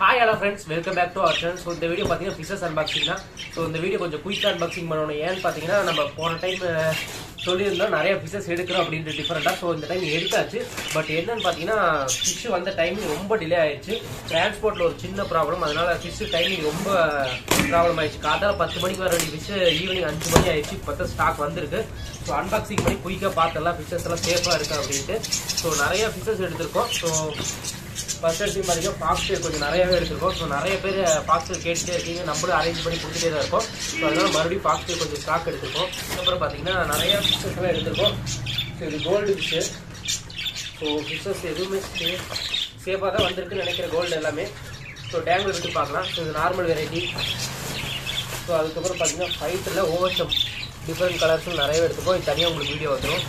Hi hello friends, welcome back to our channel. So இந்த video பாத்தீங்கன்னா fishes unboxing தான். So இந்த video கொஞ்சம் குயிக்காக அன்பாக்சிங் பண்ணணும். ஏன்னு பார்த்தீங்கன்னா நம்ம போன டைம் சொல்லியிருந்தோம் நிறைய ஃபிஷஸ் எடுக்கிறோம் அப்படின்ட்டு டிஃப்ரெண்டாக. ஸோ இந்த டைம் எடுத்தாச்சு. பட் என்னன்னு பார்த்தீங்கன்னா ஃபிஷ் வந்த டைமிங் ரொம்ப டிலே ஆயிடுச்சு. டிரான்ஸ்போர்ட்டில் ஒரு சின்ன ப்ராப்ளம், அதனால ஃபிஷ் டைமிங் ரொம்ப ப்ராப்ளம் ஆயிடுச்சு. காலையில் 10 மணிக்கு வர வேண்டிய ஃபிஷ் ஈவினிங் 5 மணி ஆயிடுச்சு. இப்போ ஸ்டாக் வந்திருக்கு. ஸோ அன்பாக்சிங் பண்ணி குயிக்காக பார்த்தலாம் ஃபிஷஸ் எல்லாம் சேஃபாக இருக்கு அப்படின்ட்டு. ஸோ நிறைய ஃபிஷஸ் எடுத்திருக்கோம். ஸோ ஃபர்ஸ்ட் எடுத்து பார்த்தீங்கன்னா பாக்ஸ்டர் கொஞ்சம் நிறையாவே எடுத்துருக்கோம். ஸோ நிறைய பேர் பாக்ஸ்டர் கேட்டுகிட்டே இருக்கீங்க, நம்மளும் அரேஞ்ச் பண்ணி கொடுத்துட்டே தான் இருக்கோம். ஸோ அதனால மறுபடியும் பாக்ஸ்டர் கொஞ்சம் ஸ்டாக் எடுத்துருக்கோம். அதுக்கப்புறம் பார்த்தீங்கன்னா நிறைய ஃபிஷஸ் எல்லாம் எடுத்துருக்கோம். ஸோ இது கோல்டு ஃபிஷ்ஷு. ஸோ ஃபிஷஸ் எதுவுமே சேஃபாக தான் வந்திருக்குன்னு நினைக்கிற கோல்டு எல்லாமே. ஸோ டேங்கில் விட்டு பார்க்கலாம். ஸோ இது நார்மல் வெரைட்டி. ஸோ அதுக்கப்புறம் பார்த்தீங்கன்னா ஃபைட்டில் ஓவர்ஷம் டிஃப்ரெண்ட் கலர்ஸும் நிறையவே எடுத்துருக்கோம். இது தனியாக உங்களுக்கு வீடியோ வந்துடும்.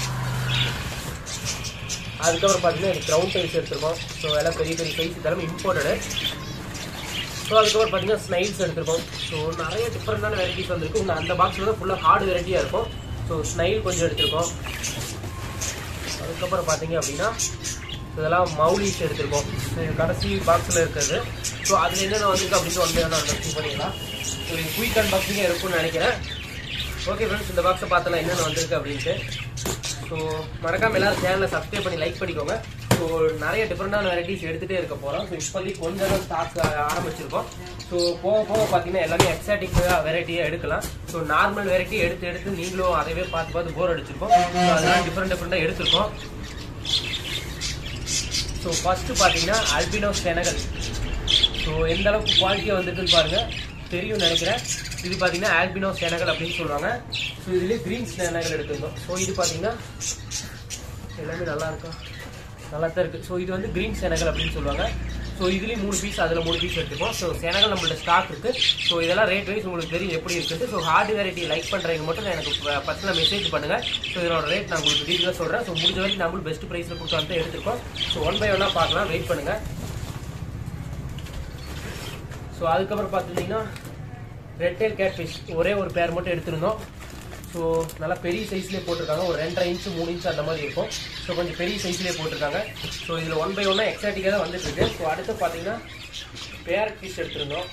அதுக்கப்புறம் பார்த்தீங்கன்னா இது க்ரௌன் டைல்ஸ் எடுத்துருக்கோம். ஸோ எல்லாம் பெரிய பெரிய சைஸ், இதெல்லாம் இம்போர்ட்டடு. ஸோ அதுக்கப்புறம் பார்த்தீங்கன்னா ஸ்னைல்ஸ் எடுத்துருக்கோம். ஸோ நிறைய டிஃப்ரெண்டான வெரைட்டிஸ் வந்துருக்கு. இன்னும் அந்த பாக்ஸில் தான் ஃபுல்லாக ஹார்டு வெரைட்டியாக இருக்கும். ஸோ ஸ்னைல் கொஞ்சம் எடுத்துருக்கோம். அதுக்கப்புறம் பார்த்தீங்க அப்படின்னா இதெல்லாம் மௌலிஸ் எடுத்துருக்கோம். கடைசி பாக்ஸில் இருக்கிறது. ஸோ அதில் என்னென்ன வந்துருக்கு அப்படின்னு வந்து அன்பாக்சிங் பண்ணிக்கலாம். ஸோ இது குயிக் அன்பாக்சிங்காக இருக்கும்னு நினைக்கிறேன். ஓகே ஃப்ரெண்ட்ஸ், இந்த பாக்ஸை பார்த்தலாம் என்னென்ன வந்திருக்கு அப்படின்ட்டு. ஸோ மறக்காமல் எல்லாரும் சேனலை சப்ஸ்கிரைப் பண்ணி லைக் பண்ணிக்கோங்க. ஸோ நிறைய டிஃப்ரெண்டான வெரைட்டிஸ் எடுத்துகிட்டே இருக்க போகிறோம். ஸோ இப்போதைக்கு கொஞ்சம் தான் ஸ்டாக் ஆரம்பிச்சிருக்கோம். ஸோ போக போக பார்த்தீங்கன்னா எல்லாமே எக்ஸாட்டிக் வெரைட்டியாக எடுக்கலாம். ஸோ நார்மல் வெரைட்டி எடுத்து நீங்களும் அதவே பார்த்து போர் அடிச்சிருக்கோம். ஸோ அதெல்லாம் டிஃப்ரெண்டாக எடுத்துருக்கோம். ஸோ ஃபர்ஸ்ட்டு பார்த்தீங்கன்னா அல்பினோ செனகல். ஸோ எந்த அளவுக்கு குவாலிட்டியாக வந்துருக்குன்னு பாருங்கள், தெரியும் நினைக்கிறேன். இது பார்த்தீங்கன்னா ஆல்பினோ செனகல் அப்படின்னு சொல்லுவாங்க. ஸோ இதுலேயே க்ரீன் செனகல் எடுத்துருந்தோம். ஸோ இது பார்த்தீங்கன்னா எல்லாமே நல்லா இருக்கும், நல்லா தான் இருக்குது. ஸோ இது வந்து க்ரீன் செனகல் அப்படின்னு சொல்லுவாங்க. ஸோ இதுலேயும் 3 பீஸ், அதில் 3 பீஸ் எடுத்துப்போம். ஸோ செனகல் நம்மள்ட்ட ஸ்டாக் இருக்குது. ஸோ இதெல்லாம் ரேட் வைஸ் உங்களுக்கு தெரியும் எப்படி இருக்குது. ஸோ ஹார்டு வெரைட்டி லைக் பண்ணுறவங்க மட்டும் எனக்கு பர்சனலாக மெசேஜ் பண்ணுங்கள். ஸோ இதோட ரேட் நான் உங்களுக்கு டீட்டெயிலாக சொல்கிறேன். ஸோ முடிஞ்ச வரைக்கும் நம்மளும் பெஸ்ட் ப்ரைஸில் கொடுத்து வந்து எடுத்துருக்கோம். ஸோ 1 by 1 பார்க்கலாம், வெயிட் பண்ணுங்கள். ஸோ அதுக்கப்புறம் பார்த்துட்டிங்கன்னா ரெட் டெயில் கேட் ஃபிஷ் ஒரே ஒரு பேர் மட்டும் எடுத்திருந்தோம். ஸோ நல்லா பெரிய சைஸ்லேயே போட்டிருக்காங்க. ஒரு 2.5 இன்ச்சு 3 இன்ச்சு அந்த மாதிரி இருக்கும். ஸோ கொஞ்சம் பெரிய சைஸ்லேயே போட்டிருக்காங்க. ஸோ இதில் 1 by 1 எக்ஸாட்டிக்காக தான் வந்துட்டு இருக்கு. ஸோ அடுத்து பார்த்தீங்கன்னா பேரட் ஃபிஷ் எடுத்திருந்தோம்.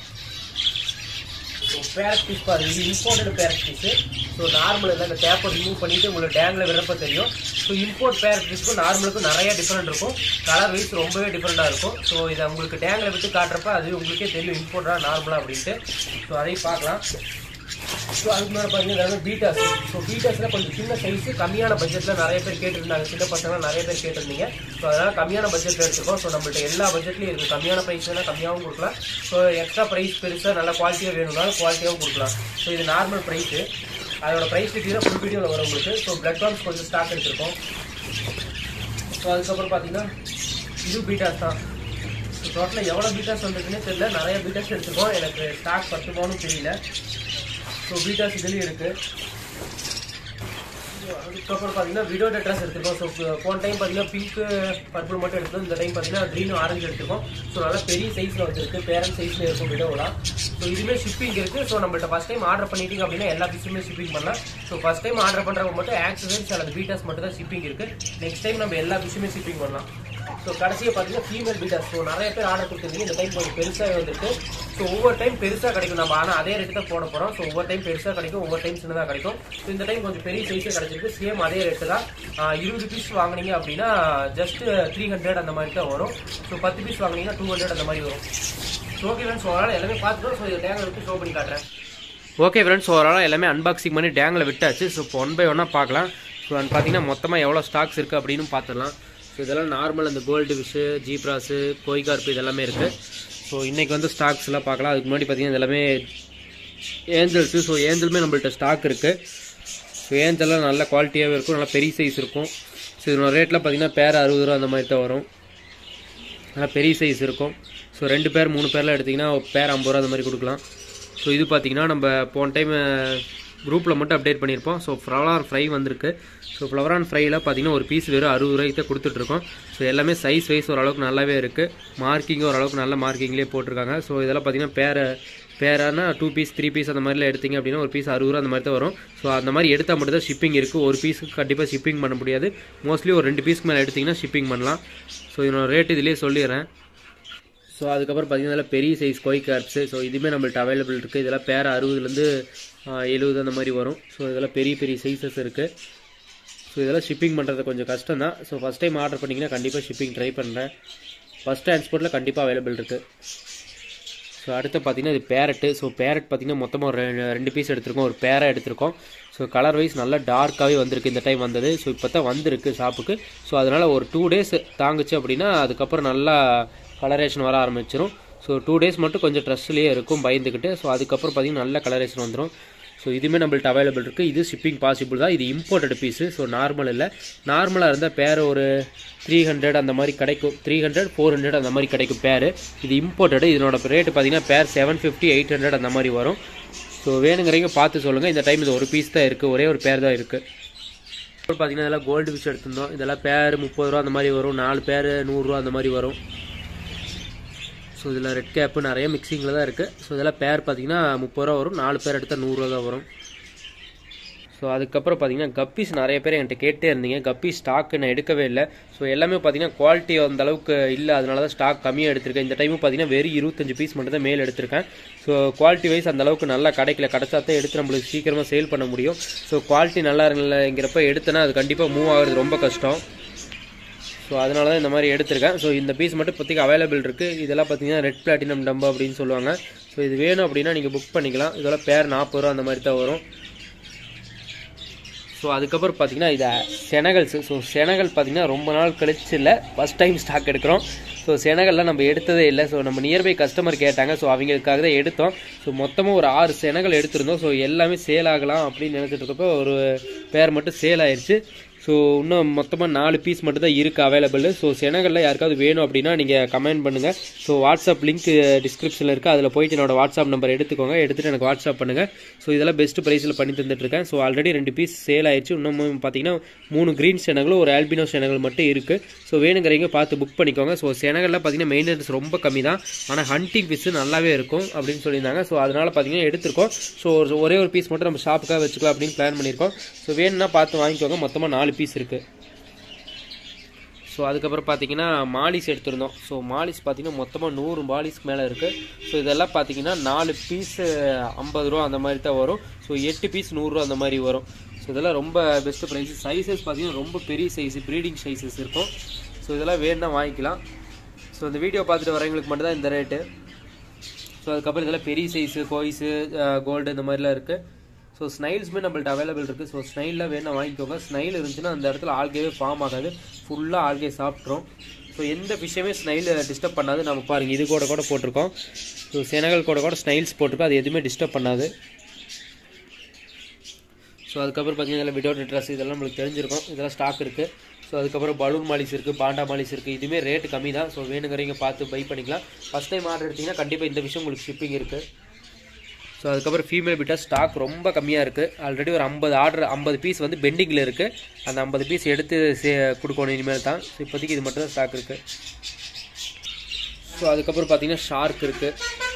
ஸோ பேரட் ஃபிஷ் பாருங்க, இது imported parrot fish. So normal இல்லை, இந்த டேப்பை ரிமூவ் பண்ணிவிட்டு உங்களுக்கு டேங்கில் விடுறப்ப தெரியும். ஸோ இம்போர்ட் பேரட் ஃபிஷ்க்கும் நார்மலுக்கும் நிறைய டிஃப்ரெண்ட் இருக்கும். கலர் வைஸ் ரொம்பவே டிஃப்ரெண்ட்டாக இருக்கும். ஸோ இதை உங்களுக்கு டேங்கில் விட்டு காட்டுறப்ப அது உங்களுக்கே தெரியும் இம்போர்ட்டாக நார்மலாக அப்படின்ட்டு. ஸோ அதையும் பார்க்கலாம். ஸோ அதுக்கு மேலே பார்த்தீங்கன்னா பீட்டாஸ். ஸோ பீட்டாஸில் கொஞ்சம் சின்ன சைஸு, கம்மியான பட்ஜெட்டில் நிறைய பேர் கேட்டுருந்தாங்க. சின்ன பசங்களாம் நிறைய பேர் கேட்டிருந்தீங்க. ஸோ அதனால் கம்மியான பட்ஜெட்டில் எடுத்துக்கோம். ஸோ நம்மள்ட்ட எல்லா பட்ஜெட்லையும் இருக்குது. கம்மியான ப்ரைஸ் வேணால் கம்மியாகவும் கொடுக்கலாம். ஸோ எக்ஸ்ட்ரா ப்ரைஸ் பெருசாக நல்லா குவாலிட்டியாக வேணும்னாலும் குவாலிட்டியாகவும் கொடுக்கலாம். ஸோ இது நார்மல் ப்ரைஸு. அதோட ப்ரைஸ் டீட்டெயிலாக ஃபுல் வீடியோவில் வரும் உங்களுக்கு. ஸோ பிளட் வார்ம்ஸ் கொஞ்சம் ஸ்டாக் எடுத்துருக்கோம். ஸோ அதுக்கப்புறம் பார்த்தீங்கன்னா இது பீட்டாஸ் தான். ஸோ டோட்டலாக எவ்வளோ பீட்டாஸ் வந்துருக்குன்னே தெரியல. நிறைய பீட்டாஸ் எடுத்துருக்கோம். எனக்கு ஸ்டாக் 10 பவுனும் தெரியல. ஸோ பீட்டாஸ் இதுலேயும் இருக்குது. அதுக்கப்புறம் பார்த்தீங்கன்னா விடோ டெட்ராஸ் எடுத்துருக்கோம். ஸோ போன டைம் பார்த்தீங்கன்னா பிங்க்கு பர்பிள் மட்டும் எடுத்துருக்கோம். இந்த டைம் பார்த்தீங்கன்னா க்ரீனும் ஆரஞ்சு எடுத்துருக்கோம். ஸோ நல்லா பெரிய சைஸில் வந்துருக்கு, பேரண்ட் சைஸில் இருக்கும் விடோலாம். ஸோ இதுவுமே ஷிப்பிங் இருக்குது. ஸோ நம்மள்ட்ட ஃபஸ்ட் டைம் ஆர்டர் பண்ணிட்டீங்க அப்படின்னா எல்லா ஃபிஷ்ஷுமே ஷிப்பிங் பண்ணலாம். ஸோ ஃபஸ்ட் டைம் ஆர்டர் பண்ணுறவங்க மட்டும் ஆக்சசரிஸ் அல்லது பீட்டாஸ் மட்டும் தான் ஷிப்பிங் இருக்குது. நெக்ஸ்ட் டைம் நம்ம எல்லா ஃபிஷ்ஷுமே ஷிப்பிங் பண்ணலாம். ஸோ கடைசியாக பார்த்தீங்கன்னா ஃபீமேல் பீட்டாஸ். ஸோ நிறைய பேர் ஆர்டர் கொடுத்துருந்தீங்க. இந்த டைம் கொஞ்சம் பெருசாக வந்துருக்கு. ஸோ ஒவ்வொரு டைம் பெருசாக கிடைக்கும் நம்ம, ஆனால் அதே ரேட்டு தான் போட போகிறோம். ஸோ ஒவ்வொரு டைம் பெருசாக கிடைக்கும், ஒவ்வொரு டைம் சின்னதாக கிடைக்கும். ஸோ இந்த டைம் கொஞ்சம் பெரிய சைஸே கிடைச்சிருக்கு. சேம் அதே ரேட்டு தான். 20 பீஸ் வாங்கினீங்க அப்படின்னா ஜஸ்ட் 300 அந்த மாதிரி தான் வரும். ஸோ 10 பீஸ் வாங்கினீங்கன்னா 200 அந்த மாதிரி வரும். ஸோ ஓகே ஃப்ரெண்ட்ஸ், ஓவரால் எல்லாமே பார்த்துட்டோம். ஸோ இதை டேங்கில் விட்டு ஷோ பண்ணி காட்டுறேன். ஓகே ஃப்ரெண்ட்ஸ், ஓவரால் எல்லாமே அன்பாக்சிங் பண்ணி டேங்கில் விட்டாச்சு. ஸோ இப்போ 1 by 1 பார்க்கலாம். ஸோ பார்த்தீங்கன்னா மொத்தமாக எவ்வளோ ஸ்டாக்ஸ் இருக்குது அப்படின்னு பார்த்துடலாம். ஸோ இதெல்லாம் நார்மல் அந்த கோல்டு ஃபிஷ்ஷு, ஜீப்ராஸு, கோய்கார்ப்பு இதெல்லாமே இருக்குது. ஸோ இன்றைக்கி வந்து ஸ்டாக்ஸ் எல்லாம் பார்க்கலாம். அதுக்கு முன்னாடி பார்த்தீங்கன்னா இதெல்லாமே ஏஞ்சல்ஸு. ஸோ ஏஞ்சலுமே நம்மள்ட்ட ஸ்டாக் இருக்குது. ஸோ ஏஞ்சல்லாம் நல்ல குவாலிட்டியாகவே இருக்கும், நல்லா பெரிய சைஸ் இருக்கும். ஸோ இதோட ரேட்டில் பார்த்தீங்கன்னா பேர் 60 ரூபா அந்த மாதிரி தான் வரும். நல்லா பெரிய சைஸ் இருக்கும். ஸோ 2 பேர் 3 பேர்லாம் எடுத்திங்கன்னா பேர் 50 ரூபா அந்த மாதிரி கொடுக்கலாம். ஸோ இது பார்த்தீங்கன்னா நம்ம போன டைம் குரூப்பில் மட்டும் அப்டேட் பண்ணியிருப்போம். ஸோ ஃப்ளவர் ஃப்ரை வந்திருக்கு. ஸோ ஃப்ளவர் ஆன் ஃப்ரையில் பார்த்தீங்கன்னா ஒரு பீஸ் வெறும் 60 ரூபாய்க்கு கொடுத்துட்ருக்கோம். ஸோ எல்லாமே சைஸ் வைஸ் ஓரளவுக்கு நல்லாவே இருக்குது. மார்க்கிங்கும் ஓரளவுக்கு நல்ல மார்க்கிங்லேயே போட்டிருக்காங்க. ஸோ இதெல்லாம் பார்த்தீங்கன்னா பேரானா 2 பீஸ் 3 பீஸ் அந்த மாதிரிலாம் எடுத்திங்க அப்படின்னா ஒரு பீஸ் 60 ரூபா அந்த மாதிரி தான் வரும். ஸோ அந்த மாதிரி எடுத்தால் மட்டும் தான் ஷிப்பிங் இருக்குது. ஒரு பீஸுக்கு கண்டிப்பாக ஷிப்பிங் பண்ண முடியாது. மோஸ்ட்லி ஒரு 2 பீஸ்க்கு மேலே எடுத்திங்கன்னா ஷிப்பிங் பண்ணலாம். ஸோ இதனோட ரேட் இதிலே சொல்லிடுறேன். ஸோ அதுக்கப்புறம் பார்த்தீங்கன்னா பெரிய சைஸ் கோய் கேர்ப்ஸு. ஸோ இதுவுமே நம்மள்ட்ட அவைலபிள் இருக்குது. இதெல்லாம் பேர் 60லேருந்து 70 அந்த மாதிரி வரும். ஸோ இதெல்லாம் பெரிய பெரிய சைஸஸ் இருக்குது. ஸோ இதெல்லாம் ஷிப்பிங் பண்ணுறது கொஞ்சம் கஷ்டம் தான். ஸோ ஃபஸ்ட் டைம் ஆர்டர் பண்ணிங்கன்னா கண்டிப்பாக ஷிப்பிங் ட்ரை பண்ணுறேன். ஃபஸ்ட் டிரான்ஸ்போர்ட்டில் கண்டிப்பாக அவைலபிள் இருக்குது. ஸோ அடுத்து பார்த்தீங்கன்னா இது பேரட்டு. ஸோ பேரட் பார்த்தீங்கன்னா மொத்தமாக ஒரு 2 பீஸ் எடுத்திருக்கோம், ஒரு பேராக எடுத்திருக்கோம். ஸோ கலர் வைஸ் நல்லா டார்க்காகவே வந்திருக்கு இந்த டைம் வந்தது. ஸோ இப்போ தான் வந்திருக்கு ஷாப்புக்கு. ஸோ அதனால் ஒரு 2 டேஸ் தாங்குச்சு அப்படின்னா அதுக்கப்புறம் நல்லா கலரேஷன் வர ஆரம்பிச்சிடும். ஸோ 2 டேஸ் மட்டும் கொஞ்சம் ட்ரெஸ்லேயே இருக்கும் பயந்துக்கிட்டு. ஸோ அதுக்கப்புறம் பார்த்தீங்கன்னா நல்ல கலரேஷன் வந்துடும். ஸோ இதுவுமே நம்மள்ட்ட அவைலபிள் இருக்குது. இது ஷிப்பிங் பாசிபிள் தான். இது இம்போர்ட்டட் பீஸு. ஸோ நார்மல் இல்லை. நார்மலாக இருந்தால் பேர் ஒரு 300 அந்த மாதிரி கிடைக்கும். 300 400 அந்த மாதிரி கிடைக்கும் பேர். இது இம்போர்ட்டடு. இதனோட ரேட்டு பார்த்தீங்கன்னா பேர் 750 800 அந்த மாதிரி வரும். ஸோ வேணுங்கிறவங்க பார்த்து சொல்லுங்கள். இந்த டைம் இது ஒரு பீஸ் தான் இருக்குது, ஒரே ஒரு பேர் தான் இருக்குது. இப்போ பார்த்தீங்கன்னா இதெல்லாம் கோல்டு ஃபிஷ் எடுத்திருந்தோம். இதெல்லாம் பேர் 30 ரூபா அந்த மாதிரி வரும், 4 பேர் 100 ரூபா அந்த மாதிரி வரும். ஸோ இதில் ரெட் கேப்பு நிறைய மிக்சிங்கில் தான் இருக்குது. ஸோ இதெல்லாம் பேர் பார்த்தீங்கன்னா 30 ரூபா வரும், 4 பேர் எடுத்தால் 100 ரூபா தான் வரும். ஸோ அதுக்கப்புறம் பார்த்தீங்கன்னா கப்பீஸ் நிறைய பேர் என்கிட்ட கேட்டே இருந்தீங்க. கப்பீஸ் ஸ்டாக் நான் எடுக்கவே இல்லை. ஸோ எல்லாமே பார்த்தீங்கன்னா குவாலிட்டி அந்த அளவுக்கு இல்லை, அதனால தான் ஸ்டாக் கம்மியாக எடுத்திருக்கேன். இந்த டைமும் பார்த்தீங்கன்னா வெறும் 25 பீஸ் மட்டும் தான் மேல் எடுத்திருக்கேன். ஸோ குவாலிட்டி வைஸ் அந்த அளவுக்கு நல்லா கிடைக்கல. கிடைச்சா தான் எடுத்து நம்மளுக்கு சீக்கிரமாக சேல் பண்ண முடியும். ஸோ குவாலிட்டி நல்லா இல்லைங்கிறப்ப எடுத்தேன்னா அது கண்டிப்பாக மூவ் ஆகிறது ரொம்ப கஷ்டம். ஸோ அதனால தான் இந்த மாதிரி எடுத்திருக்கேன். ஸோ இந்த பீஸ் மட்டும் இப்போதைக்கு அவைலபிள் இருக்குது. இதெல்லாம் பார்த்தீங்கன்னா ரெட் பிளாட்டினம் டம்பு அப்படின்னு சொல்லுவாங்க. ஸோ இது வேணும் அப்படின்னா நீங்கள் புக் பண்ணிக்கலாம். இதெல்லாம் பேர் 40 ரூபா அந்த மாதிரி தான் வரும். ஸோ அதுக்கப்புறம் பார்த்தீங்கன்னா இது செனகல்ஸு. ஸோ செனகல் பார்த்தீங்கன்னா ரொம்ப நாள் கழிச்சு இல்லை, ஃபஸ்ட் டைம் ஸ்டாக் எடுக்கிறோம். ஸோ செனகல்லாம் நம்ம எடுத்ததே இல்லை. ஸோ நம்ம நியர்பை கஸ்டமர் கேட்டாங்க. ஸோ அவங்களுக்காக தான் எடுத்தோம். ஸோ மொத்தமாக ஒரு 6 செனகல் எடுத்திருந்தோம். ஸோ எல்லாமே சேல் ஆகலாம் அப்படின்னு நினச்சிட்டு இருக்கப்போ ஒரு பேர் மட்டும் சேல் ஆயிடுச்சு. ஸோ இன்னும் மொத்தமாக 4 பீஸ் மட்டும் தான் இருக்குது அவைலபிள். ஸோ செனகலில் யாருக்காவது வேணும் அப்படின்னா நீங்கள் கமெண்ட் பண்ணுங்கள். ஸோ வாட்ஸ்அப் லிங்க் டிஸ்கிரிப்ஷனில் இருக்குது, அதில் போயிட்டு என்னோட வாட்ஸ்அப் நம்பர் எடுத்துக்கோங்க, எடுத்துகிட்டு எனக்கு வாட்ஸ்அப் பண்ணுங்கள். ஸோ இதெல்லாம் பெஸ்ட் ப்ரைஸில் பண்ணி தந்துட்டுருக்கேன். ஸோ ஆல்ரெடி 2 பீஸ் சேல் ஆயிடுச்சு. இன்னும் பார்த்தீங்கன்னா 3 க்ரீன் செனகலும் ஒரு ஆல்பினோ செனகல் மட்டும் இருக்குது. ஸோ வேணுங்கிறவங்க பார்த்து புக் பண்ணிக்கோங்க. ஸோ செனகலில் பார்த்தீங்கன்னா மெயின்டெனன்ஸ் ரொம்ப கம்மி தான், ஆனால் ஹண்டிங் பீஸு நல்லாவே இருக்கும் அப்படின்னு சொல்லியிருந்தாங்க. ஸோ அதனால் பார்த்தீங்கன்னா எடுத்திருக்கோம். ஸோ ஒரே ஒரு பீஸ் மட்டும் நம்ம ஷாப்புக்காக வச்சுக்கலாம் அப்படின்னு பிளான் பண்ணியிருக்கோம். ஸோ வேணும்னா பார்த்து வாங்கிக்கோங்க. மொத்தமாக 4 பீஸ் இருக்குது. ஸோ அதுக்கப்புறம் பார்த்தீங்கன்னா மாலிஸ் எடுத்திருந்தோம். ஸோ மாலிஸ் பார்த்தீங்கன்னா மொத்தமாக 100 மாலிஸ்க்கு மேலே இருக்குது. ஸோ இதெல்லாம் பார்த்தீங்கன்னா 4 பீஸு 50 ரூபா அந்த மாதிரி தான் வரும். ஸோ 8 பீஸ் 100 ரூபா அந்த மாதிரி வரும். ஸோ இதெல்லாம் ரொம்ப பெஸ்ட் ப்ரைஸு. சைஸஸ் பார்த்தீங்கன்னா ரொம்ப பெரிய சைஸு, ப்ரீடிங் சைஸஸ் இருக்கும். ஸோ இதெல்லாம் வேணும்னா வாங்கிக்கலாம். ஸோ இந்த வீடியோ பார்த்துட்டு வரவங்களுக்கு மட்டும் தான் இந்த ரேட்டு. ஸோ அதுக்கப்புறம் இதெல்லாம் பெரிய சைஸு கோய்ஸு கோல்டு இந்த மாதிரிலாம் இருக்குது. ஸோ ஸ்னைல்ஸுமே நம்மள்ட்ட அவைலபிள் இருக்குது. ஸோ ஸ்னைலில் வேணால் வாங்கிக்கோங்க. ஸ்னைல் இருந்துச்சுன்னா அந்த இடத்துல ஆல்கேவே ஃபார்ம் ஆகாது, ஃபுல்லாக ஆல்கே சாப்பிட்றோம். ஸோ எந்த விஷயமே ஸ்னைல் டிஸ்டர்ப் பண்ணாது. நம்ம பாருங்கள் இது கூட போட்டிருக்கோம். ஸோ செனகல் கூட ஸ்னைல்ஸ் போட்டிருக்கோம், அது எதுவுமே டிஸ்டர்ப் பண்ணாது. ஸோ அதுக்கப்புறம் பார்த்தீங்கன்னா இதெல்லாம் விடோட் ட்ரெஸ் இதெல்லாம் நம்மளுக்கு தெரிஞ்சிருக்கும். இதெல்லாம் ஸ்டாக் இருக்குது. ஸோ அதுக்கப்புறம் பலூன் மாலிஸ் இருக்குது, பாண்டா மாலிஸ் இருக்குது. இதுவுமே ரேட்டு கம்மி தான். ஸோ வேணுங்கிறவங்க பார்த்து பை பண்ணிக்கலாம். ஃபஸ்ட் டைம் ஆர்டர் எடுத்திங்கன்னா கண்டிப்பாக இந்த விஷயம் உங்களுக்கு ஷிப்பிங் இருக்குது. ஸோ அதுக்கப்புறம் ஃபீமேல் பிட்டா ஸ்டாக் ரொம்ப கம்மியாக இருக்குது. ஆல்ரெடி ஒரு 50 பீஸ் வந்து பெண்டிங்கில் இருக்குது. அந்த 50 பீஸ் எடுத்து கொடுக்கணும் இனிமேல் தான். ஸோ இப்போதைக்கு இது மட்டும் தான் ஸ்டாக் இருக்குது. ஸோ அதுக்கப்புறம் பார்த்தீங்கன்னா ஷார்க் இருக்குது.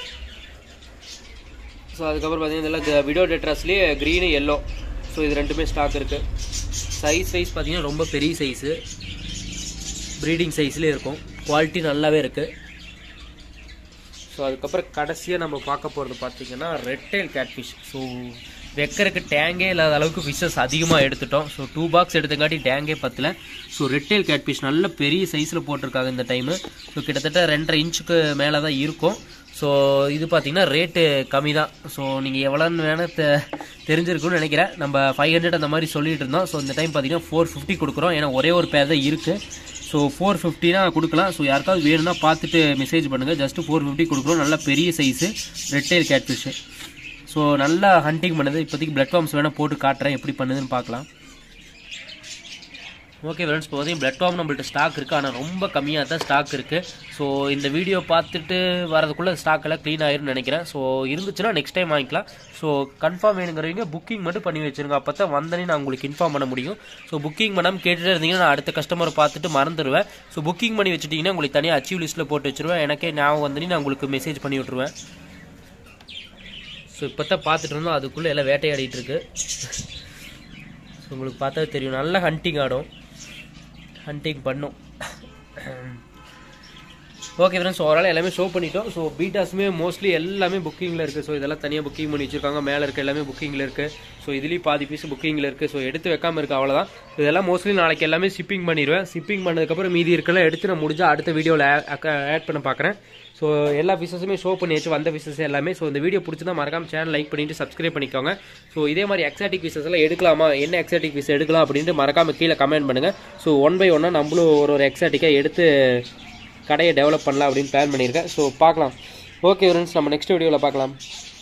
ஸோ அதுக்கப்புறம் பார்த்தீங்கன்னா இதெல்லாம் விடோ டெட்ராஸ்லேயே க்ரீனு எல்லோ. ஸோ இது ரெண்டுமே ஸ்டாக் இருக்குது. சைஸ் பார்த்தீங்கன்னா ரொம்ப பெரிய சைஸு, ப்ரீடிங் சைஸ்லேயே இருக்கும். குவாலிட்டி நல்லாவே இருக்குது. ஸோ அதுக்கப்புறம் கடைசியாக நம்ம பார்க்க போகிறது பார்த்திங்கன்னா ரெட் டெயில் கேட்ஃபிஷ். ஸோ வைக்கிறதுக்கு டேங்கே இல்லாத அளவுக்கு ஃபிஷ்ஷஸ் அதிகமாக எடுத்துட்டோம். ஸோ 2 பாக்ஸ் எடுத்தங்காட்டி டேங்கே பத்தல. ஸோ ரெட் டெயில் கேட்ஃபிஷ் நல்ல பெரிய சைஸில் போட்டிருக்காங்க இந்த டைமு. ஸோ கிட்டத்தட்ட 2.5 இன்ச்சுக்கு மேலே தான் இருக்கும். ஸோ இது பார்த்திங்கன்னா ரேட்டு கம்மி தான். ஸோ நீங்கள் எவ்வளோன்னு வேணால் தெரிஞ்சிருக்குன்னு நினைக்கிறேன். நம்ம 500 அந்த மாதிரி சொல்லிகிட்டு இருந்தோம். ஸோ இந்த டைம் பார்த்திங்கன்னா 450 கொடுக்குறோம். ஏன்னா ஒரே ஒரு பேர் தான் இருக்குது. ஸோ 450 கொடுக்கலாம். ஸோ யாருக்காவது வேணும்னா பார்த்துட்டு மெசேஜ் பண்ணுங்கள். ஜஸ்ட்டு 450 கொடுக்குறோம். நல்லா பெரிய size red tail catfish. So நல்லா ஹண்டிங் பண்ணுது. இப்போதைக்கு பிளட் ஃபார்ம்ஸ் வேணால் போட்டு காட்டுறேன், எப்படி பண்ணுதுன்னு பார்க்கலாம். ஓகே ஃப்ரெண்ட்ஸ், இப்போ வந்து பிளட் ஃபார்ம் நம்மள்ட்ட ஸ்டாக் இருக்குது, ஆனால் ரொம்ப கம்மியாக தான் ஸ்டாக் இருக்குது. ஸோ இந்த வீடியோ பார்த்துட்டு வரதுக்குள்ளே ஸ்டாக் எல்லாம் க்ளீன் ஆயிரும்னு நினைக்கிறேன். ஸோ இருந்துச்சுன்னா நெக்ஸ்ட் டைம் வாங்கிக்கலாம். ஸோ கன்ஃபார்ம் வேணுங்கிறவங்க புக்கிங் மட்டும் பண்ணி வச்சுருங்க. அப்போ தான் வந்தனே நான் உங்களுக்கு இன்ஃபார்ம் பண்ண முடியும். ஸோ புக்கிங் பண்ணாமல் கேட்டுகிட்டே இருந்தீங்கன்னா நான் அடுத்த கஸ்டமரை பார்த்துட்டு மறந்துடுவேன். ஸோ புக்கிங் பண்ணி வச்சுட்டிங்கன்னா உங்களுக்கு தனியாக அச்சீவ் லிஸ்ட்டில் போட்டு வச்சுருவேன். எனக்கே ஞாபகம் வந்தனே நான் உங்களுக்கு மெசேஜ் பண்ணி விட்ருவேன். ஸோ இப்போ தான் பார்த்துட்டு இருந்தோம், அதுக்குள்ளே எல்லாம் வேட்டையாடிட்டு இருக்கு. ஸோ உங்களுக்கு பார்த்தா தெரியும், நல்லா ஹண்டிங் ஆடும், ஹண்டிங் பண்ணும். ஓகே ஃப்ரெண்ட்ஸ், ஓவரால் எல்லாமே ஷோ பண்ணிட்டோம். ஸோ பீட்டாஸுமே மோஸ்ட்லி எல்லாமே புக்கிங்கில் இருக்குது. ஸோ இதெல்லாம் தனியாக புக்கிங் பண்ணி வச்சிருக்காங்க. மேலே இருக்க எல்லாமே புக்கிங்கில் இருக்குது. ஸோ இதுலேயும் பாதி பீஸ் புக்கிங்கில் இருக்குது. ஸோ எடுத்து வைக்காமல் இருக்குது, அவ்வளோதான். இதெல்லாம் மோஸ்ட்லி நாளைக்கு எல்லாமே ஷிப்பிங் பண்ணிடுவேன். ஷிப்பிங் பண்ணதுக்கப்புறம் மீதி இருக்கலாம் எடுத்து நான் முடிஞ்சால் அடுத்த வீடியோவில் ஆட் பண்ண பார்க்குறேன். ஸோ எல்லா பீசஸுமே ஷோ பண்ணியாச்சு, வந்த பீசஸ் எல்லாமே. ஸோ இந்த வீடியோ பிடிச்சிருந்தா மறக்காம சேனல் லைக் பண்ணிட்டு சப்ஸ்கிரைப் பண்ணிக்கோங்க. ஸோ இதே மாதிரி எக்ஸாட்டிக் பீசஸ் எல்லாம் எடுக்கலாமா, என்ன எக்ஸாட்டிக் பீஸ் எடுக்கலாம் அப்படின்ட்டு மறக்காம கீழே கமெண்ட் பண்ணுங்கள். ஸோ 1 by 1 நம்மளும் ஒரு எக்ஸாட்டிக்காக எடுத்து கடையை டெவலப் பண்ணலாம் அப்படின்னு பிளான் பண்ணியிருக்கேன். ஸோ பார்க்கலாம். ஓகே ஃப்ரெண்ட்ஸ், நம்ம நெக்ஸ்ட் வீடியோவில் பார்க்கலாம்.